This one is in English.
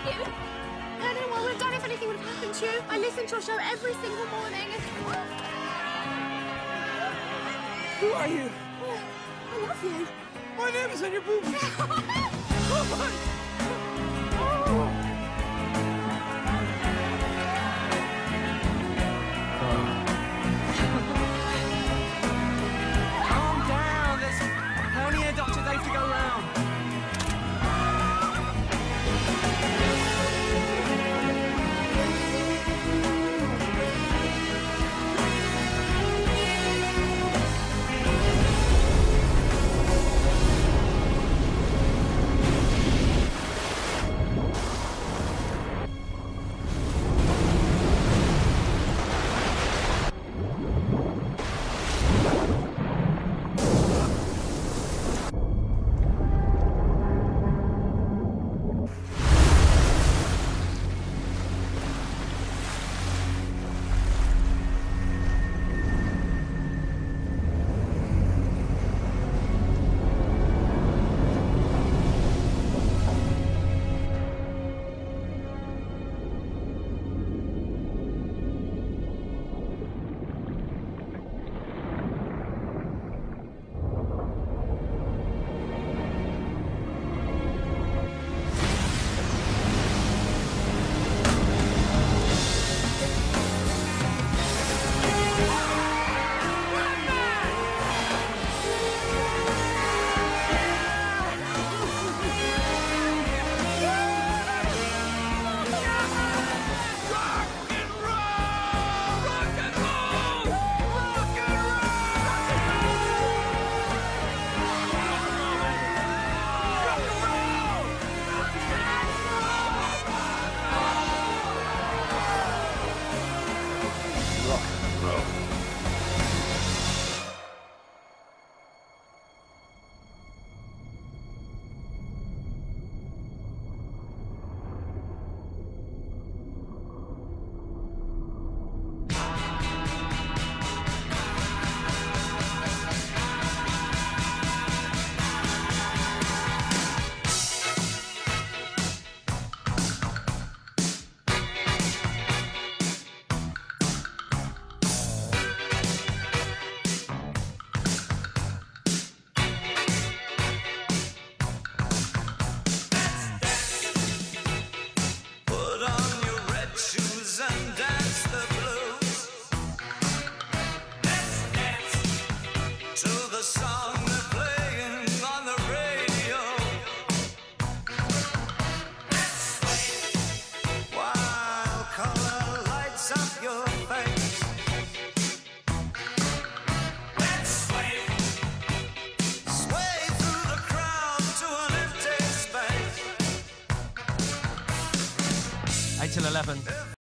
you. I don't know what I would have done if anything would have happened to you. I listen to your show every single morning. Who are you? I love you. My name is on your boobies. Oh my! Calm down. There's plenty of Dr. Dave to go round. Till 11.